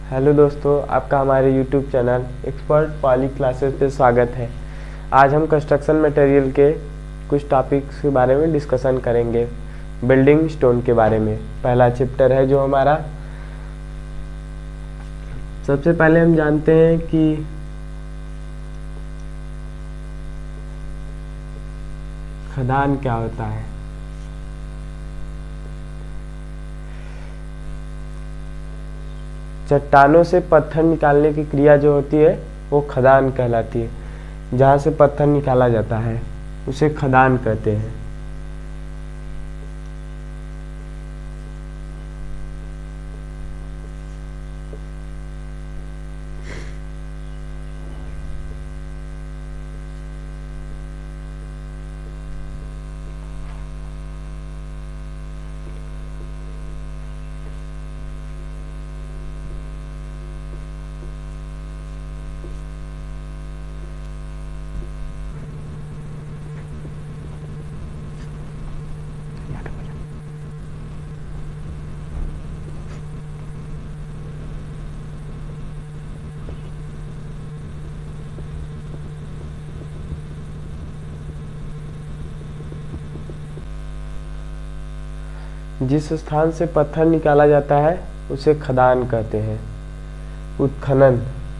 Hello दोस्तों, आपका हमारे YouTube channel Expert Poly Classes पे स्वागत है। आज हम कंस्ट्रक्शन मटेरियल के कुछ टॉपिक्स के बारे में डिस्कशन करेंगे। बिल्डिंग स्टोन के बारे में पहला चैप्टर है जो हमारा। सबसे पहले हम जानते हैं कि खदान क्या होता है। चट्टानों से पत्थर निकालने की क्रिया जो होती है वो खदान कहलाती है। जहाँ से पत्थर निकाला जाता है उसे खदान कहते हैं। जिस स्थान से पत्थर निकाला जाता है उसे खदान कहते हैं। उत्खनन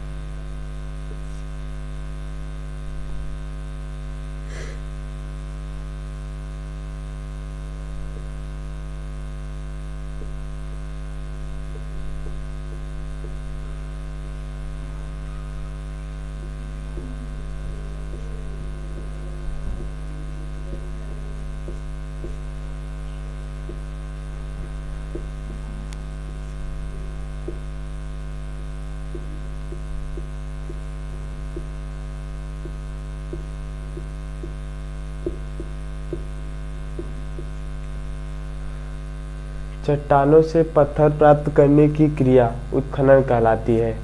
चट्टानों से पत्थर प्राप्त करने की क्रिया उत्खनन कहलाती है।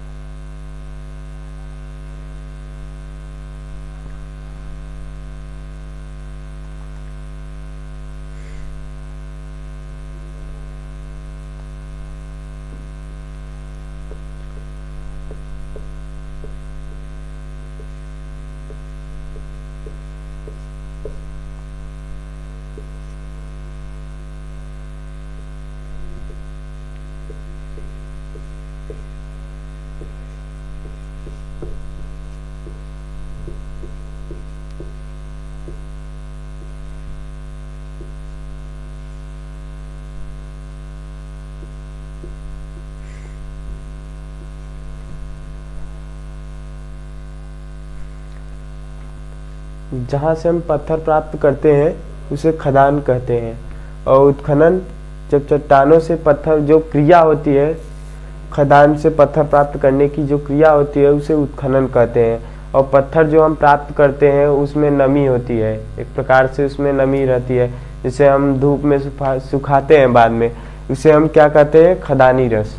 जहाँ से हम पत्थर प्राप्त करते हैं उसे खदान कहते हैं। और उत्खनन जब चट्टानों से पत्थर जो क्रिया होती है, खदान से पत्थर प्राप्त करने की जो क्रिया होती है उसे उत्खनन कहते हैं। और पत्थर जो हम प्राप्त करते हैं उसमें नमी होती है, एक प्रकार से उसमें नमी रहती है, जिसे हम धूप में सुखाते हैं बाद में, उसे हम क्या कहते हैं, खदानी रस।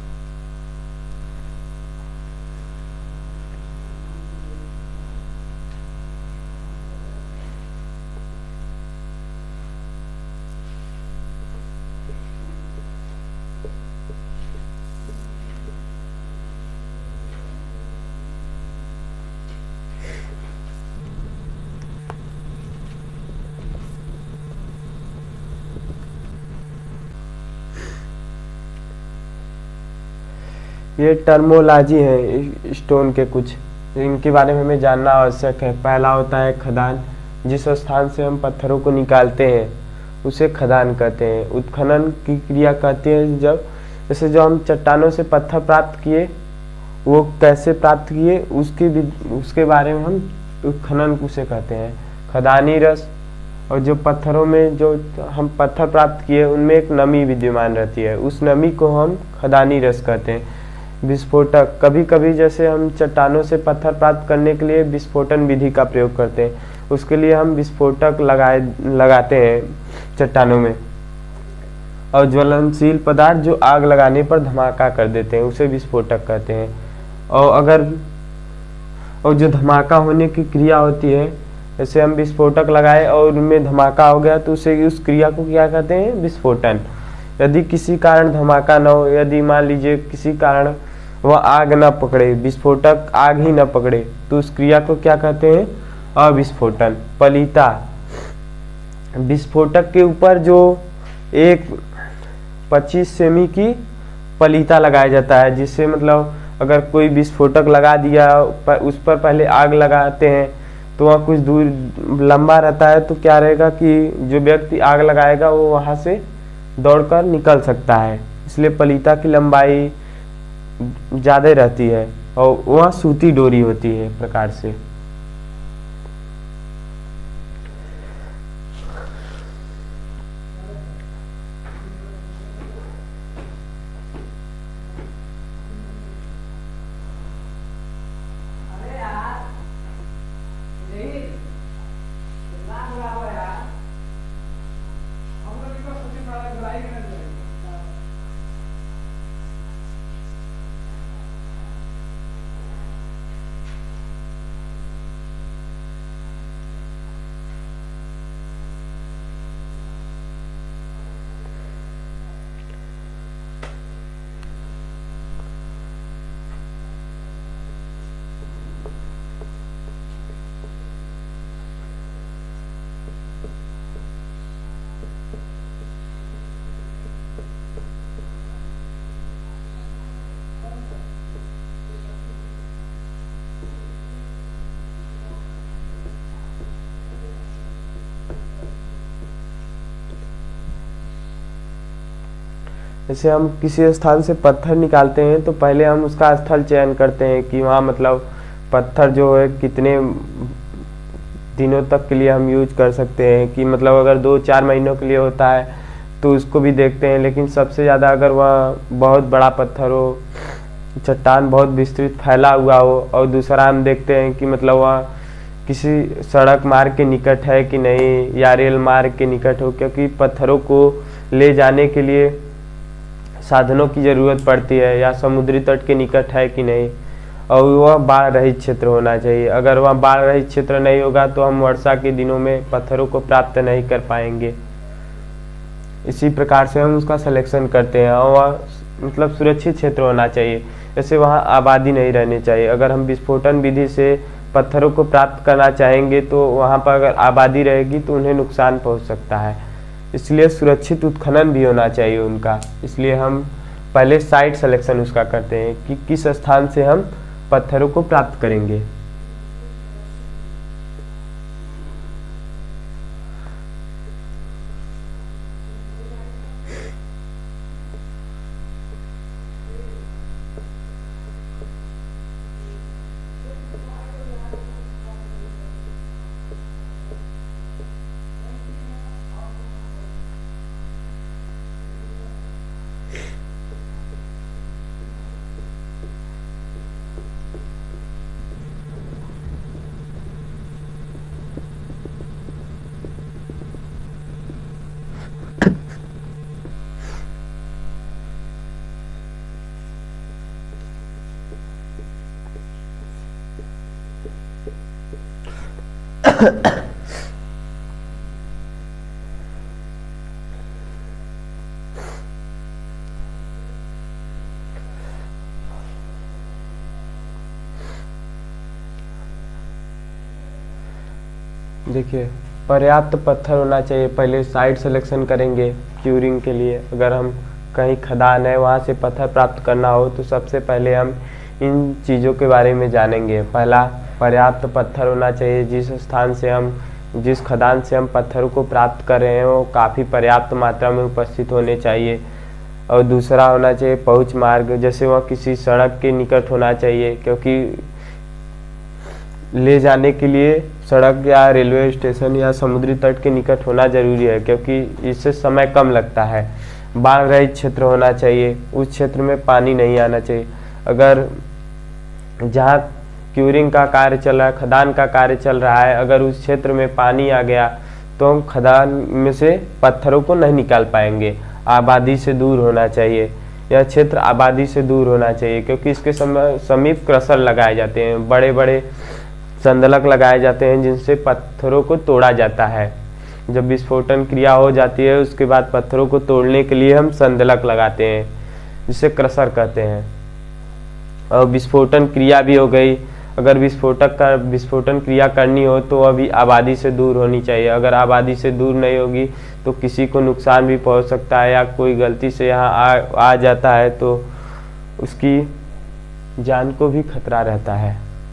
ये टर्मोलॉजी है स्टोन के कुछ, इनके बारे में हमें जानना आवश्यक है। पहला होता है खदान। जिस स्थान से हम पत्थरों को निकालते हैं उसे खदान कहते हैं। उत्खनन की क्रिया कहते हैं जब जैसे जो हम चट्टानों से पत्थर प्राप्त किए वो कैसे प्राप्त किए उसके बारे में हम उत्खनन उसे कहते हैं। खदानी रस, और जो पत्थरों में जो हम पत्थर प्राप्त किए उनमें एक नमी विद्यमान रहती है, उस नमी को हम खदानी रस कहते हैं। विस्फोटक, कभी कभी जैसे हम चट्टानों से पत्थर प्राप्त करने के लिए विस्फोटन विधि का प्रयोग करते हैं, उसके लिए हम विस्फोटक लगाते हैं चट्टानों में। और ज्वलनशील पदार्थ जो आग लगाने पर धमाका कर देते हैं उसे विस्फोटक कहते हैं। और जो धमाका होने की क्रिया होती है, जैसे हम विस्फोटक लगाए और उनमें धमाका हो गया तो उसे उस क्रिया को क्या कहते हैं, विस्फोटन। यदि किसी कारण धमाका न हो, यदि मान लीजिए किसी कारण वह आग न पकड़े, विस्फोटक आग ही न पकड़े, तो उस क्रिया को क्या कहते हैं? अविस्फोटन। पलीता, विस्फोटक के ऊपर जो एक 25 सेमी की पलीता लगाया जाता है, जिससे मतलब अगर कोई विस्फोटक लगा दिया उस पर पहले आग लगाते हैं तो वहाँ कुछ दूर लंबा रहता है, तो क्या रहेगा कि जो व्यक्ति आग लगाएगा वो वहाँ से दौड़कर निकल सकता है, इसलिए पलीता की लंबाई ज़्यादा रहती है और वहाँ सूती डोरी होती है प्रकार से। जैसे हम किसी स्थान से पत्थर निकालते हैं तो पहले हम उसका स्थल चयन करते हैं कि वहाँ मतलब पत्थर जो है कितने दिनों तक के लिए हम यूज कर सकते हैं, कि मतलब अगर 2-4 महीनों के लिए होता है तो उसको भी देखते हैं। लेकिन सबसे ज़्यादा अगर वह बहुत बड़ा पत्थर हो, चट्टान बहुत विस्तृत फैला हुआ हो, और दूसरा हम देखते हैं कि मतलब वह किसी सड़क मार्ग के निकट है कि नहीं, या रेल मार्ग के निकट हो, क्योंकि पत्थरों को ले जाने के लिए साधनों की ज़रूरत पड़ती है, या समुद्री तट के निकट है कि नहीं, और वह बाढ़ रहित क्षेत्र होना चाहिए। अगर वह बाढ़ रहित क्षेत्र नहीं होगा तो हम वर्षा के दिनों में पत्थरों को प्राप्त नहीं कर पाएंगे। इसी प्रकार से हम उसका सिलेक्शन करते हैं, और वह मतलब सुरक्षित क्षेत्र होना चाहिए, जैसे वहाँ आबादी नहीं रहनी चाहिए। अगर हम विस्फोटन विधि से पत्थरों को प्राप्त करना चाहेंगे तो वहाँ पर अगर आबादी रहेगी तो उन्हें नुकसान पहुँच सकता है, इसलिए सुरक्षित उत्खनन भी होना चाहिए उनका। इसलिए हम पहले साइट सिलेक्शन उसका करते हैं कि किस स्थान से हम पत्थरों को प्राप्त करेंगे। देखिए, पर्याप्त पत्थर होना चाहिए। पहले साइट सिलेक्शन करेंगे क्यूरिंग के लिए। अगर हम कहीं खदान है वहाँ से पत्थर प्राप्त करना हो तो सबसे पहले हम इन चीज़ों के बारे में जानेंगे। पहला, पर्याप्त पत्थर होना चाहिए। जिस खदान से हम पत्थरों को प्राप्त कर रहे हैं वो काफ़ी पर्याप्त मात्रा में उपस्थित होने चाहिए। और दूसरा होना चाहिए पहुँच मार्ग, जैसे वह किसी सड़क के निकट होना चाहिए, क्योंकि ले जाने के लिए सड़क या रेलवे स्टेशन या समुद्री तट के निकट होना जरूरी है, क्योंकि इससे समय कम लगता है। बाढ़ रहित क्षेत्र होना चाहिए, उस क्षेत्र में पानी नहीं आना चाहिए। अगर जहाँ क्यूरिंग का कार्य चल रहा है, खदान का कार्य चल रहा है, अगर उस क्षेत्र में पानी आ गया तो हम खदान में से पत्थरों को नहीं निकाल पाएंगे। आबादी से दूर होना चाहिए, यह क्षेत्र आबादी से दूर होना चाहिए, क्योंकि इसके समीप क्रशर लगाए जाते हैं, बड़े बड़े संदलक लगाए जाते हैं जिनसे पत्थरों को तोड़ा जाता है। जब विस्फोटन क्रिया हो जाती है उसके बाद पत्थरों को तोड़ने के लिए हम संदलक लगाते हैं, जिसे क्रशर कहते हैं। और विस्फोटन क्रिया भी हो गई। अगर विस्फोटन क्रिया करनी हो तो अभी आबादी से दूर होनी चाहिए। अगर आबादी से दूर नहीं होगी तो किसी को नुकसान भी पहुंच सकता है, या कोई गलती से यहाँ आ जाता है तो उसकी जान को भी खतरा रहता है।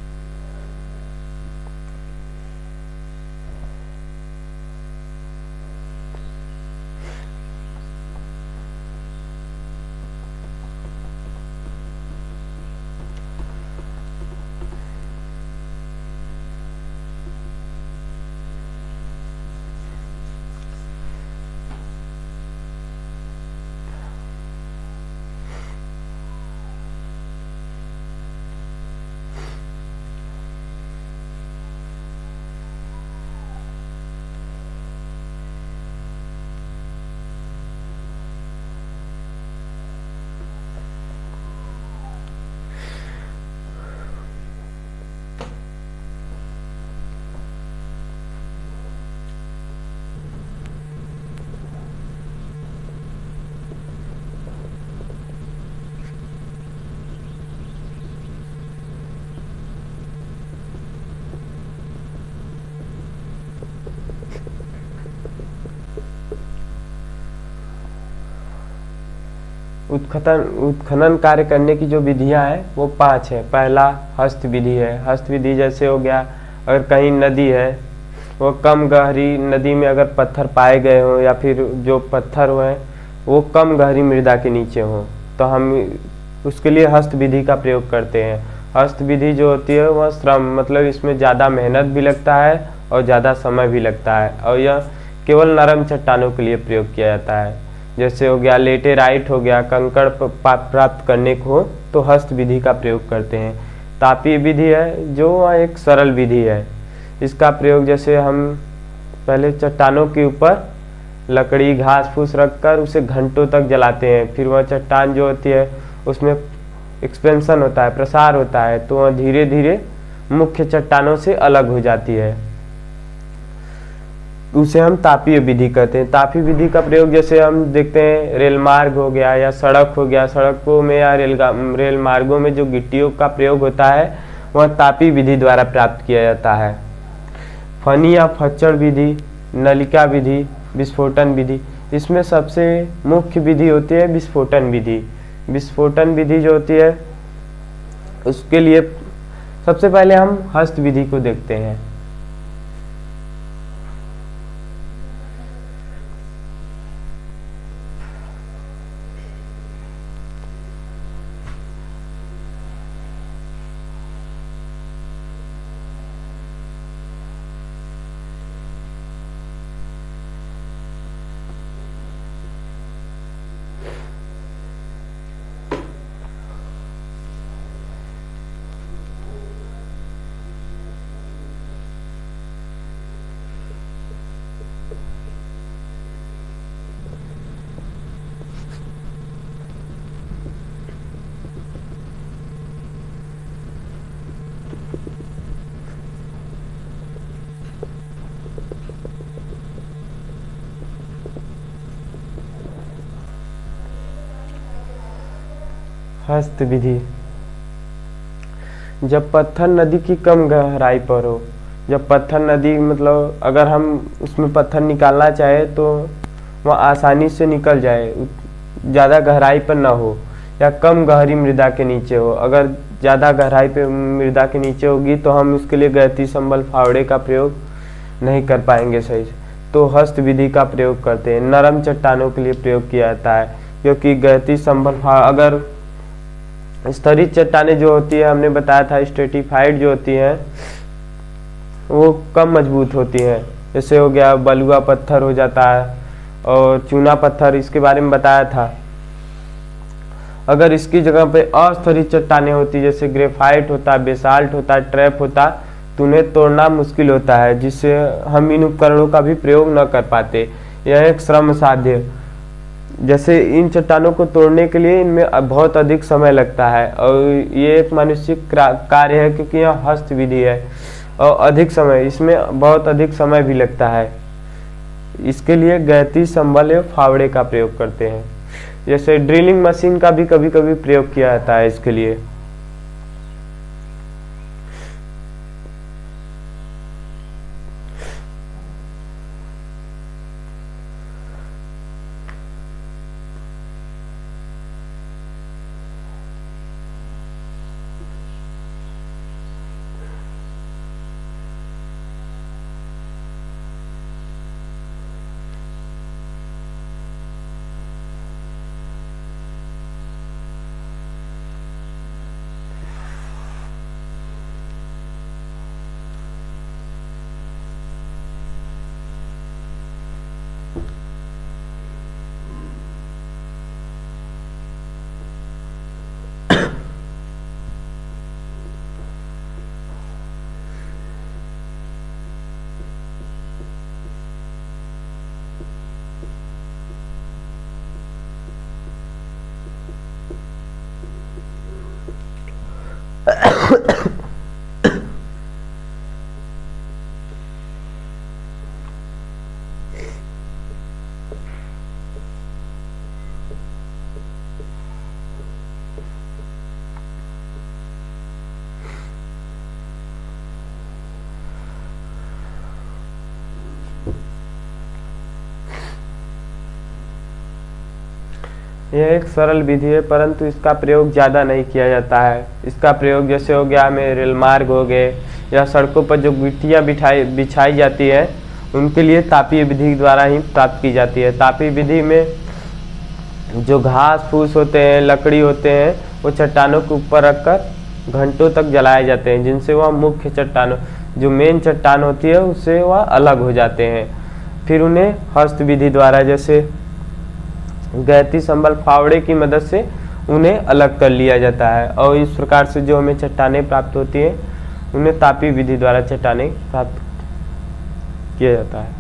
उत्खनन कार्य करने की जो विधियां हैं वो 5 है। पहला हस्त विधि है। हस्त विधि जैसे हो गया, अगर कहीं नदी है, वो कम गहरी नदी में अगर पत्थर पाए गए हों, या फिर जो पत्थर हुए वो कम गहरी मृदा के नीचे हों, तो हम उसके लिए हस्त विधि का प्रयोग करते हैं। हस्त विधि जो होती है वह श्रम, मतलब इसमें ज़्यादा मेहनत भी लगता है और ज़्यादा समय भी लगता है, और यह केवल नरम चट्टानों के लिए प्रयोग किया जाता है। जैसे हो गया लेटेराइट हो गया, कंकड़ प्राप्त करने को हो तो हस्त विधि का प्रयोग करते हैं। तापीय विधि है जो एक सरल विधि है। इसका प्रयोग जैसे हम पहले चट्टानों के ऊपर लकड़ी घास फूस रखकर उसे घंटों तक जलाते हैं, फिर वह चट्टान जो होती है उसमें एक्सपेंशन होता है, प्रसार होता है, तो वह धीरे धीरे मुख्य चट्टानों से अलग हो जाती है। उसे हम तापीय विधि कहते हैं। तापीय विधि का प्रयोग जैसे हम देखते हैं रेल मार्ग हो गया या सड़क हो गया, सड़कों में या रेल मार्गों में जो गिट्टियों का प्रयोग होता है वह तापीय विधि द्वारा प्राप्त किया जाता है। फनी या फच्चड़ विधि, नलिका विधि, विस्फोटन विधि, इसमें सबसे मुख्य विधि होती है विस्फोटन विधि। विस्फोटन विधि जो होती है उसके लिए सबसे पहले हम हस्त विधि को देखते हैं। हस्त विधि, जब पत्थर नदी की कम गहराई पर हो, जब पत्थर नदी मतलब अगर हम उसमें पत्थर निकालना चाहे तो वह आसानी से निकल जाए, ज़्यादा गहराई पर ना हो, या कम गहरी मृदा के नीचे हो। अगर ज़्यादा गहराई पे मृदा के नीचे होगी तो हम इसके लिए गहती संबल फावड़े का प्रयोग नहीं कर पाएंगे सही से, तो हस्त विधि का प्रयोग करते हैं। नरम चट्टानों के लिए प्रयोग किया जाता है, क्योंकि गहती संबल अगर स्तरित चट्टानें जो होती है, हमने बताया था स्ट्रेटिफाइड जो होती हैं वो कम मजबूत होती हैं। जैसे हो गया बलुआ पत्थर हो जाता है और चूना पत्थर, इसके बारे में बताया था। अगर इसकी जगह पे अस्तरित चट्टानें होती जैसे ग्रेफाइट होता, बेसाल्ट होता, ट्रैप होता, तो उन्हें तोड़ना मुश्किल होता है, जिससे हम इन उपकरणों का भी प्रयोग न कर पाते। यह एक श्रम साध्य, जैसे इन चट्टानों को तोड़ने के लिए इनमें बहुत अधिक समय लगता है, और ये एक मानुषिक कार्य है क्योंकि यह हस्त विधि है और अधिक समय, इसमें बहुत अधिक समय भी लगता है। इसके लिए गहती, संबल या फावड़े का प्रयोग करते हैं। जैसे ड्रिलिंग मशीन का भी कभी कभी प्रयोग किया जाता है इसके लिए। यह एक सरल विधि है, परंतु इसका प्रयोग ज़्यादा नहीं किया जाता है। इसका प्रयोग जैसे हो गया में रेल मार्ग हो गए या सड़कों पर जो गिट्टियाँ बिछाई जाती है उनके लिए तापीय विधि द्वारा ही प्राप्त की जाती है। तापीय विधि में जो घास फूस होते हैं, लकड़ी होते हैं, वो चट्टानों के ऊपर रखकर घंटों तक जलाए जाते हैं, जिनसे वह मुख्य चट्टानों जो मेन चट्टान होती है उससे वह अलग हो जाते हैं। फिर उन्हें हस्त विधि द्वारा जैसे गहती, संबल, फावड़े की मदद से उन्हें अलग कर लिया जाता है और इस प्रकार से जो हमें चट्टानें प्राप्त होती है उन्हें तापीय विधि द्वारा चट्टानें प्राप्त किया जाता है।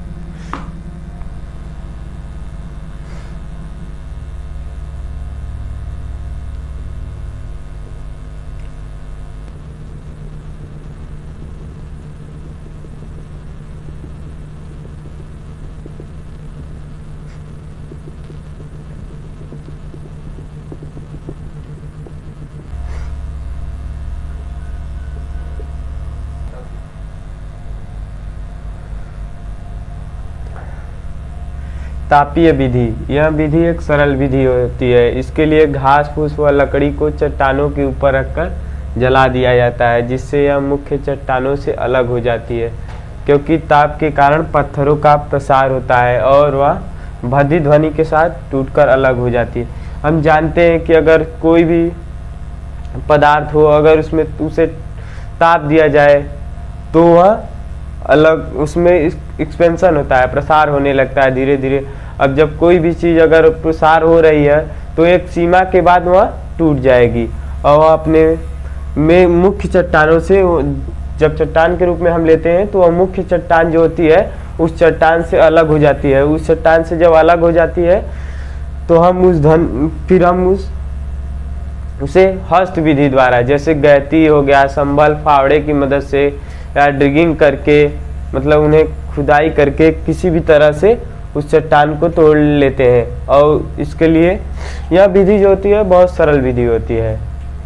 तापीय विधि, यह विधि एक सरल विधि होती है। इसके लिए घास फूस व लकड़ी को चट्टानों के ऊपर रखकर जला दिया जाता है, जिससे यह मुख्य चट्टानों से अलग हो जाती है, क्योंकि ताप के कारण पत्थरों का प्रसार होता है और वह भद्दी ध्वनि के साथ टूटकर अलग हो जाती है। हम जानते हैं कि अगर कोई भी पदार्थ हो, अगर उसमें उसे ताप दिया जाए तो वह अलग उसमें एक्सपेंशन होता है, प्रसार होने लगता है धीरे धीरे। अब जब कोई भी चीज़ अगर प्रसार हो रही है तो एक सीमा के बाद वह टूट जाएगी और वह अपने में मुख्य चट्टानों से, जब चट्टान के रूप में हम लेते हैं तो वह मुख्य चट्टान जो होती है उस चट्टान से अलग हो जाती है। उस चट्टान से जब अलग हो जाती है तो फिर हम उसे हस्त विधि द्वारा जैसे गहती हो गया, संबल, फावड़े की मदद से या डिगिंग करके, मतलब उन्हें खुदाई करके किसी भी तरह से उस चट्टान को तोड़ लेते हैं। और इसके लिए यह विधि जो होती है बहुत सरल विधि होती है।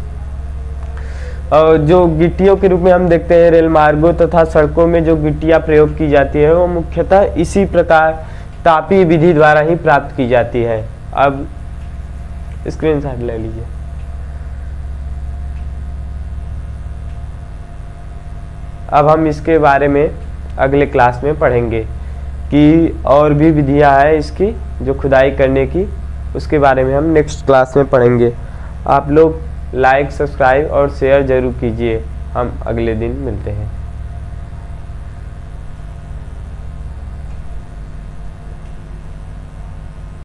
और जो गिट्टियों के रूप में हम देखते हैं रेल मार्गों तथा सड़कों में जो गिट्टियां प्रयोग की जाती है वो मुख्यतः इसी प्रकार तापीय विधि द्वारा ही प्राप्त की जाती है। अब स्क्रीनशॉट ले लीजिए। अब हम इसके बारे में अगले क्लास में पढ़ेंगे कि और भी विधियां हैं इसकी जो खुदाई करने की, उसके बारे में हम नेक्स्ट क्लास में पढ़ेंगे। आप लोग लाइक, सब्सक्राइब और शेयर जरूर कीजिए। हम अगले दिन मिलते हैं।